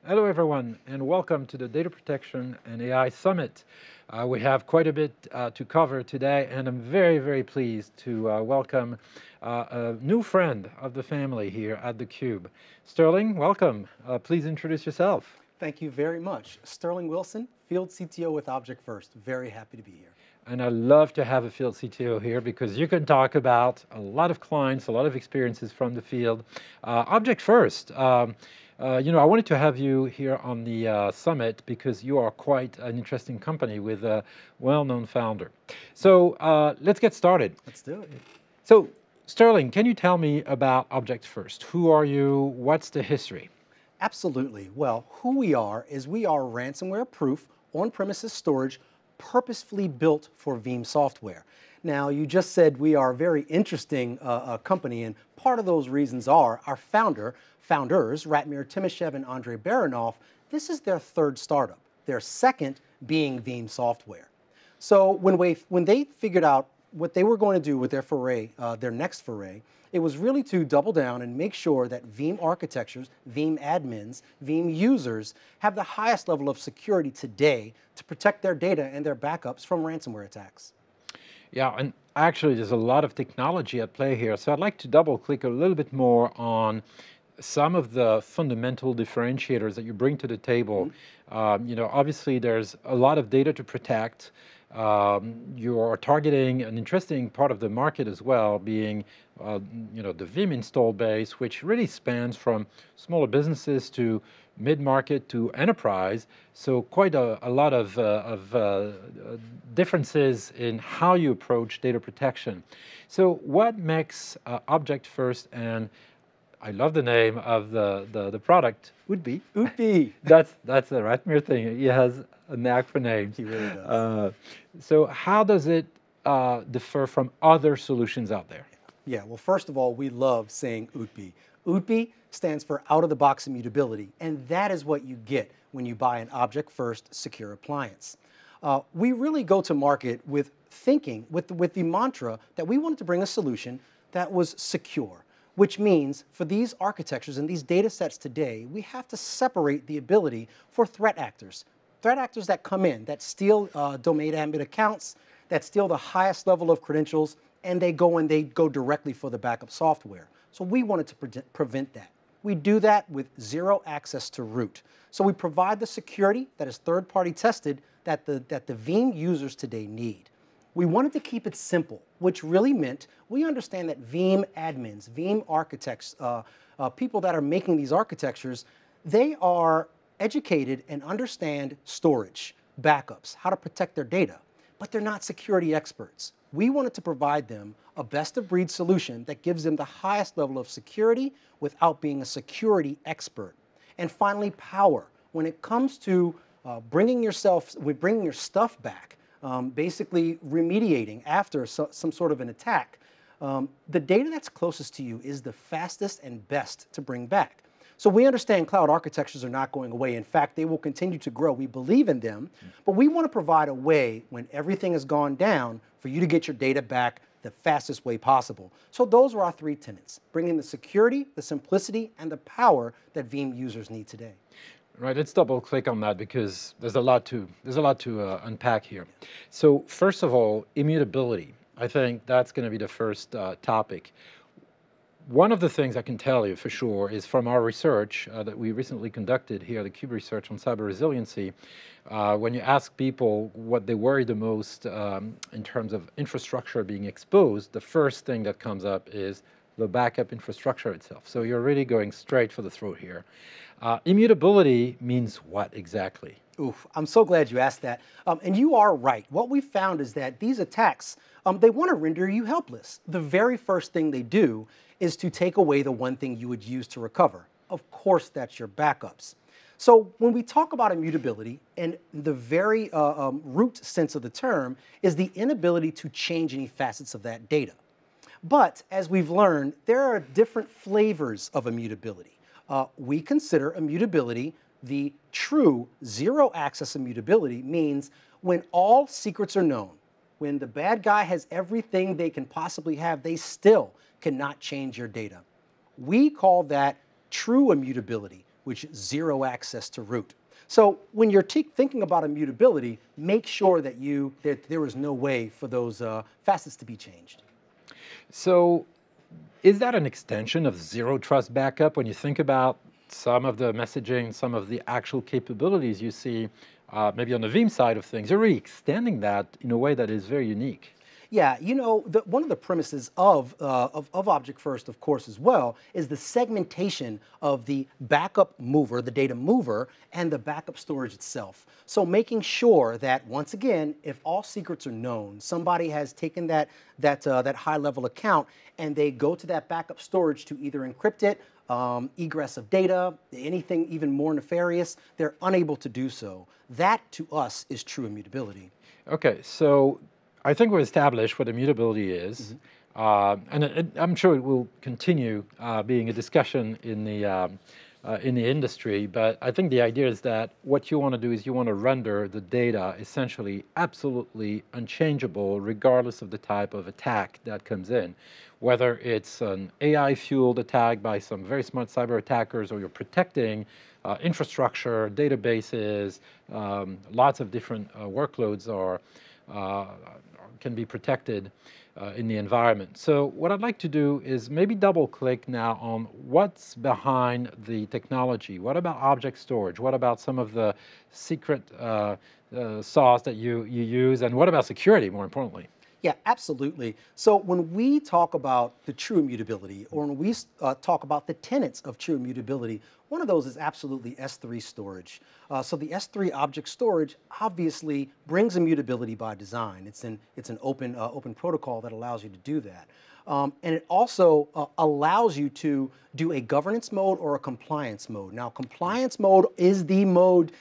Hello everyone, and welcome to the Data Protection and AI Summit. We have quite a bit to cover today, and I'm very pleased to welcome a new friend of the family here at theCUBE. Sterling, welcome. Please introduce yourself. Thank you very much. Sterling Wilson, Field CTO with Object First. Very happy to be here. And I love to have a field CTO here because you can talk about a lot of clients, a lot of experiences from the field. Object First. I wanted to have you here on the summit because you are quite an interesting company with a well-known founder. So let's get started. Let's do it. So Sterling, can you tell me about Object First? Who are you? What's the history? Absolutely. Well, who we are is we are ransomware-proof on-premises storage purposefully built for Veeam software. Now, you just said we are a very interesting company, and part of those reasons are our founders, Ratmir Timashev and Andrei Baranov. This is their third startup, their second being Veeam software. So when they figured out what they were going to do with their foray, their next foray, it was really to double down and make sure that Veeam architectures, Veeam admins, Veeam users have the highest level of security today to protect their data and their backups from ransomware attacks. Yeah, and actually there's a lot of technology at play here, so I'd like to double click a little bit more on some of the fundamental differentiators that you bring to the table. Obviously there's a lot of data to protect. You are targeting an interesting part of the market as well, being the Veeam install base, which really spans from smaller businesses to mid-market to enterprise. So quite a lot of differences in how you approach data protection. So what makes Object First, and I love the name of the product, Ootbi. Ootbi. That's a Ratmir thing. He has a knack for names. He really does. So how does it differ from other solutions out there? Yeah, well, first of all, we love saying Ootbi. Ootbi stands for out-of-the-box immutability, and that is what you get when you buy an Object-First secure appliance. We really go to market with thinking, with the mantra that we wanted to bring a solution that was secure, which means for these architectures and these data sets today, we have to separate the ability for threat actors that come in, that steal domain admin accounts, that steal the highest level of credentials, and they go directly for the backup software. So we wanted to prevent that. We do that with zero access to root. So we provide the security that is third-party tested that the Veeam users today need. We wanted to keep it simple, which really meant we understand that Veeam admins, Veeam architects, people that are making these architectures, they are educated and understand storage, backups, how to protect their data, but they're not security experts. We wanted to provide them a best-of-breed solution that gives them the highest level of security without being a security expert. And finally, power. When it comes to bringing your stuff back, basically remediating after some sort of an attack, the data that's closest to you is the fastest and best to bring back. So we understand cloud architectures are not going away. In fact, they will continue to grow. We believe in them, but we want to provide a way when everything has gone down for you to get your data back the fastest way possible. So those are our three tenets, bringing the security, the simplicity, and the power that Veeam users need today. Right, let's double click on that because there's a lot to unpack here. So first of all, immutability. I think that's going to be the first topic. One of the things I can tell you for sure is from our research that we recently conducted here, the CUBE research on cyber resiliency, when you ask people what they worry the most in terms of infrastructure being exposed, the first thing that comes up is the backup infrastructure itself. So you're really going straight for the throat here. Immutability means what exactly? Oof, I'm so glad you asked that. And you are right. What we found is that these attacks, they want to render you helpless. The very first thing they do is to take away the one thing you would use to recover. Of course, that's your backups. So when we talk about immutability, and the very root sense of the term is the inability to change any facets of that data. But as we've learned, there are different flavors of immutability. We consider immutability the true zero access immutability means when all secrets are known, when the bad guy has everything they can possibly have, they still cannot change your data. We call that true immutability, which is zero access to root. So when you're thinking about immutability, make sure that there is no way for those facets to be changed. So is that an extension of zero trust backup when you think about some of the messaging, some of the actual capabilities you see, maybe on the Veeam side of things? You're really extending that in a way that is very unique. Yeah, you know, one of the premises of Object First, of course, as well, is the segmentation of the backup mover, the data mover, and the backup storage itself. So making sure that, once again, if all secrets are known, somebody has taken that high-level account and they go to that backup storage to either encrypt it, egress of data, anything even more nefarious, they're unable to do so. That, to us, is true immutability. Okay, so I think we've established what immutability is, and I'm sure it will continue being a discussion in the industry, but I think the idea is that what you want to do is you want to render the data essentially absolutely unchangeable regardless of the type of attack that comes in. Whether it's an AI-fueled attack by some very smart cyber attackers, or you're protecting infrastructure, databases, lots of different workloads can be protected in the environment. So what I'd like to do is maybe double click now on what's behind the technology. What about object storage? What about some of the secret sauce that you use? And what about security, more importantly? Yeah, absolutely. So when we talk about the true immutability, or when we talk about the tenets of true immutability, one of those is absolutely S3 storage. So the S3 object storage obviously brings immutability by design. It's an open protocol that allows you to do that. And it also allows you to do a governance mode or a compliance mode. Now, compliance mode is the mode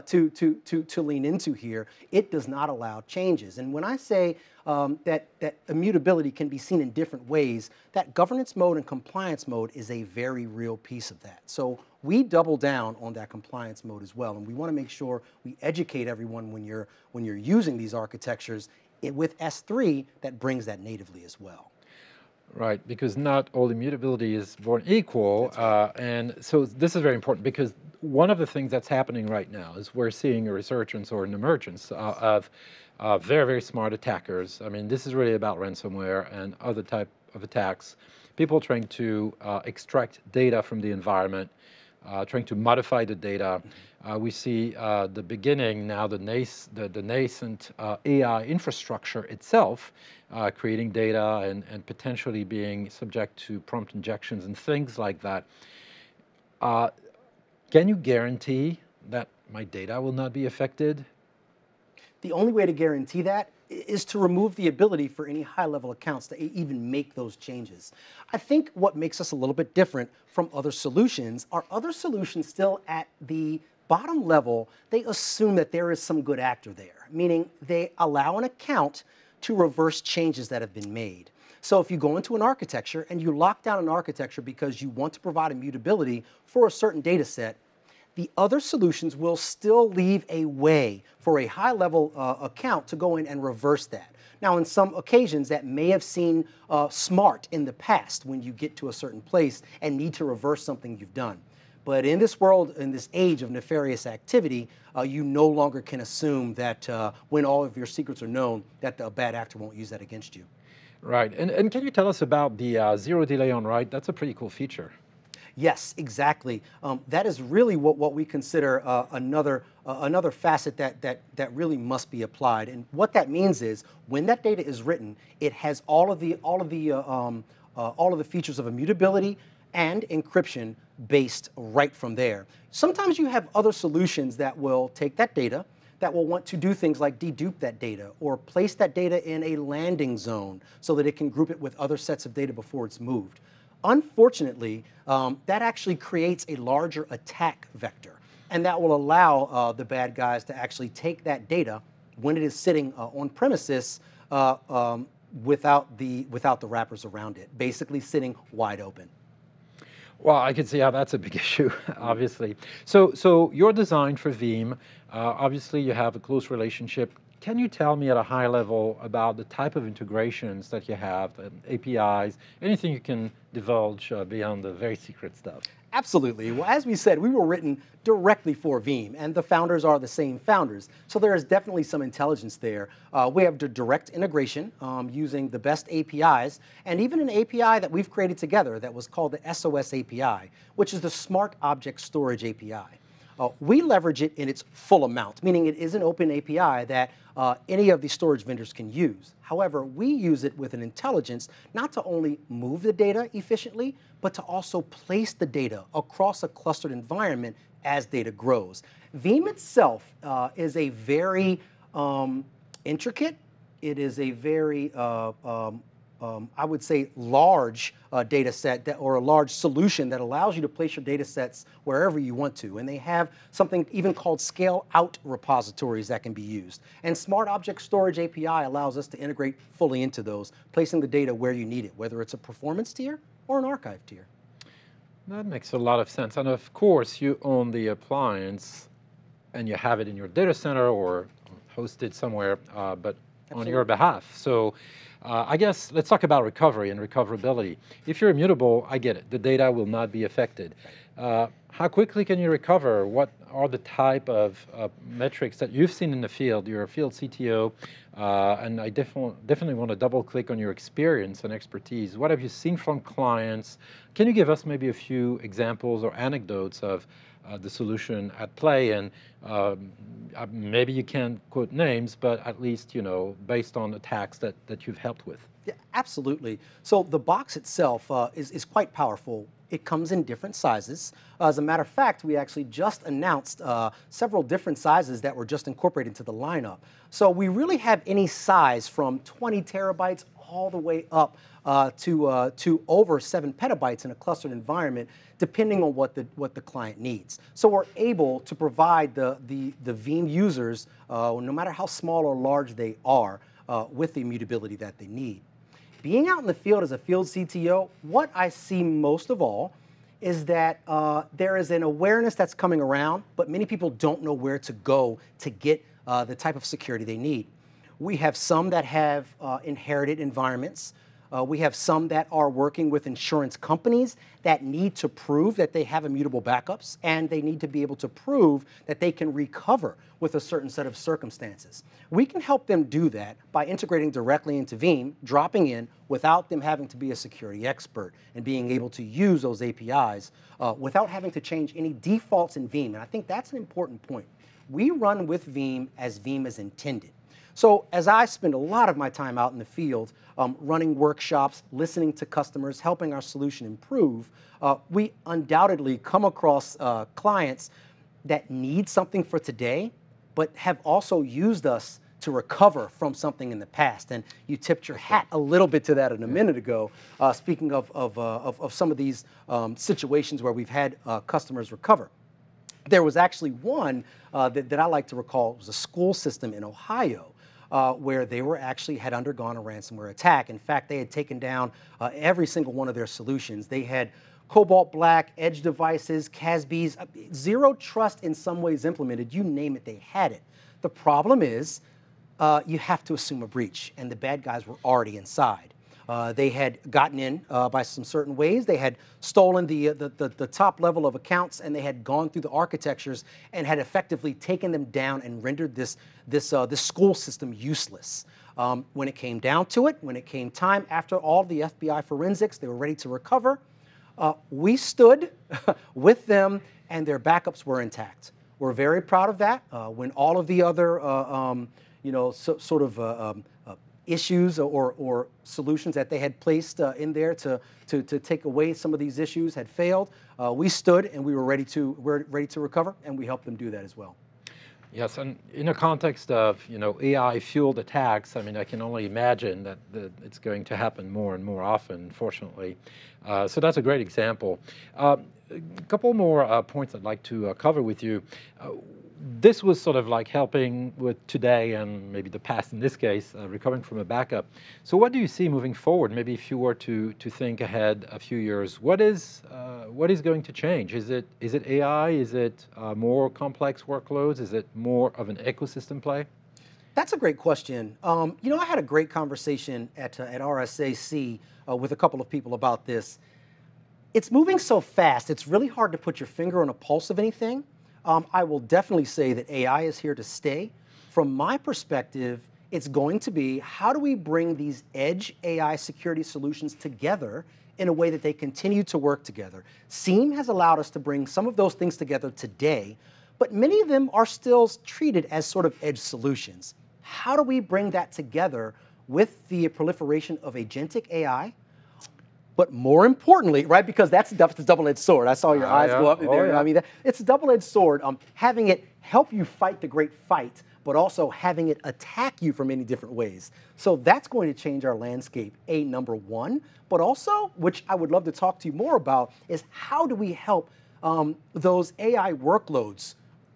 to lean into here. It does not allow changes. And when I say that immutability can be seen in different ways, that governance mode and compliance mode is a very real piece of that. So we double down on that compliance mode as well, and we want to make sure we educate everyone when you're using these architectures with S3 that brings that natively as well. Right, because not all immutability is born equal, and so this is very important, because one of the things that's happening right now is we're seeing a resurgence or an emergence of very, very smart attackers. I mean, this is really about ransomware and other type of attacks. People trying to extract data from the environment, trying to modify the data. We see the beginning now, the nascent AI infrastructure itself, creating data and potentially being subject to prompt injections and things like that. Can you guarantee that my data will not be affected? The only way to guarantee that is to remove the ability for any high-level accounts to even make those changes. I think what makes us a little bit different from other solutions are other solutions still at the bottom level, they assume that there is some good actor there, meaning they allow an account to reverse changes that have been made. So if you go into an architecture and you lock down an architecture because you want to provide immutability for a certain data set, the other solutions will still leave a way for a high-level account to go in and reverse that. Now, in some occasions, that may have seemed smart in the past when you get to a certain place and need to reverse something you've done. But in this world, in this age of nefarious activity, you no longer can assume that when all of your secrets are known, that a bad actor won't use that against you. Right, and can you tell us about the zero delay on write? That's a pretty cool feature. Yes, exactly. That is really what we consider another facet that really must be applied. And what that means is, when that data is written, it has all of the features of immutability and encryption based right from there. Sometimes you have other solutions that will take that data, that will want to do things like dedupe that data or place that data in a landing zone so that it can group it with other sets of data before it's moved. Unfortunately, that actually creates a larger attack vector, and that will allow the bad guys to actually take that data when it is sitting on premises without the wrappers around it, basically sitting wide open. Well, I can see how that's a big issue, obviously. So you're designed for Veeam. Obviously, you have a close relationship. Can you tell me at a high level about the type of integrations that you have, APIs, anything you can divulge beyond the very secret stuff? Absolutely. Well, as we said, we were written directly for Veeam, and the founders are the same founders. So there is definitely some intelligence there. We have the direct integration using the best APIs, and even an API that we've created together that was called the SOS API, which is the Smart Object Storage API. We leverage it in its full amount, meaning it is an open API that any of the storage vendors can use. However, we use it with an intelligence not to only move the data efficiently, but to also place the data across a clustered environment as data grows. Veeam itself is a very intricate, it is a very I would say large data set or a large solution that allows you to place your data sets wherever you want to. And they have something even called scale out repositories that can be used. And Smart Object Storage API allows us to integrate fully into those, placing the data where you need it, whether it's a performance tier or an archive tier. That makes a lot of sense. And of course, you own the appliance and you have it in your data center or hosted somewhere, but on your behalf. So I guess let's talk about recovery and recoverability. If you're immutable, I get it. The data will not be affected. How quickly can you recover? What are the type of metrics that you've seen in the field? You're a field CTO, and I definitely want to double click on your experience and expertise. What have you seen from clients? Can you give us maybe a few examples or anecdotes of the solution at play? And maybe you can't quote names, but at least, you know, based on attacks that you've helped with. Yeah, absolutely. So the box itself is quite powerful. It comes in different sizes. As a matter of fact, we actually just announced several different sizes that were just incorporated into the lineup. So we really have any size from 20 terabytes all the way up to over 7 petabytes in a clustered environment, depending on what the client needs. So we're able to provide the Veeam users, no matter how small or large they are, with the immutability that they need. Being out in the field as a field CTO, what I see most of all is that there is an awareness that's coming around, but many people don't know where to go to get the type of security they need. We have some that have inherited environments. We have some that are working with insurance companies that need to prove that they have immutable backups, and they need to be able to prove that they can recover with a certain set of circumstances. We can help them do that by integrating directly into Veeam, dropping in without them having to be a security expert, and being able to use those APIs without having to change any defaults in Veeam. And I think that's an important point. We run with Veeam as Veeam is intended. So as I spend a lot of my time out in the field, running workshops, listening to customers, helping our solution improve, we undoubtedly come across clients that need something for today, but have also used us to recover from something in the past. And you tipped your hat a little bit to that a minute ago, speaking of some of these situations where we've had customers recover. There was actually one that I like to recall. It was a school system in Ohio where they had undergone a ransomware attack. In fact, they had taken down every single one of their solutions. They had Cobalt Black, edge devices, CASBs, zero trust in some ways implemented. You name it, they had it. The problem is you have to assume a breach, and the bad guys were already inside. They had gotten in by some certain ways. They had stolen the top level of accounts, and they had gone through the architectures and had effectively taken them down and rendered this school system useless. When it came down to it, when it came time after all the FBI forensics, they were ready to recover. We stood with them, and their backups were intact. We're very proud of that. When all of the other issues or solutions that they had placed in there to take away some of these issues had failed, we stood and we were ready to recover, and we helped them do that as well. Yes, and in a context of AI-fueled attacks, I mean, I can only imagine that it's going to happen more and more often, fortunately. So that's a great example. A couple more points I'd like to cover with you. This was sort of like helping with today and maybe the past in this case, recovering from a backup. So what do you see moving forward? Maybe if you were to think ahead a few years, what is going to change? Is it AI? Is it more complex workloads? Is it more of an ecosystem play? That's a great question. I had a great conversation at RSAC with a couple of people about this. It's moving so fast, it's really hard to put your finger on a pulse of anything. I will definitely say that AI is here to stay. From my perspective, it's going to be how do we bring these edge AI security solutions together in a way that they continue to work together. Veeam has allowed us to bring some of those things together today, but many of them are still treated as sort of edge solutions. How do we bring that together with the proliferation of agentic AI? But more importantly, right, because that's a double-edged sword. I saw your eyes go up there. Yeah. I mean, it's a double-edged sword. Having it help you fight the great fight, but also having it attack you from many different ways. So that's going to change our landscape, number one. But also, which I would love to talk to you more about, is how do we help those AI workloads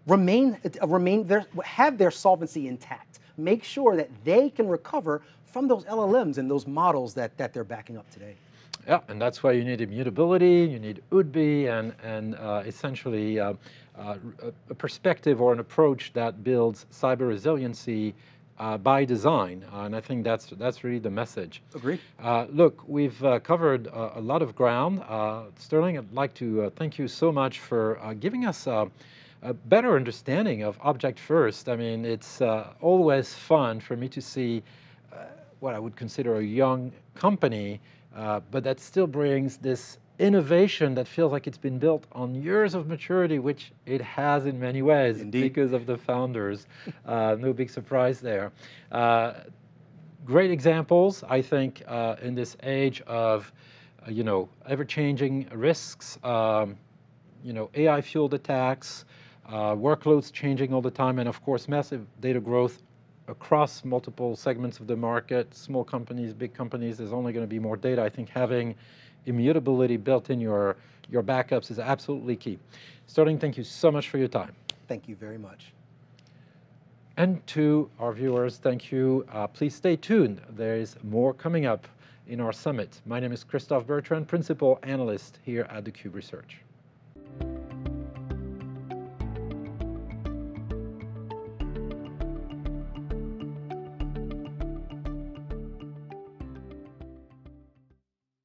have their solvency intact, make sure that they can recover from those LLMs and those models that they're backing up today. Yeah, and that's why you need immutability, you need Ootbi, and essentially a perspective or an approach that builds cyber resiliency by design, and I think that's really the message. Agreed. Look, we've covered a lot of ground. Sterling, I'd like to thank you so much for giving us a better understanding of Object First. I mean, it's always fun for me to see what I would consider a young company, but that still brings this innovation that feels like it's been built on years of maturity, which it has in many ways. Indeed. Because of the founders. No big surprise there. Great examples, I think, in this age of ever-changing risks, AI-fueled attacks, workloads changing all the time, and of course massive data growth across multiple segments of the market, small companies, big companies. There's only going to be more data. I think having immutability built in your backups is absolutely key. Sterling, thank you so much for your time. Thank you very much. And to our viewers, thank you. Please stay tuned. There is more coming up in our summit. My name is Christophe, Bertrand, Principal Analyst here at theCUBE Research.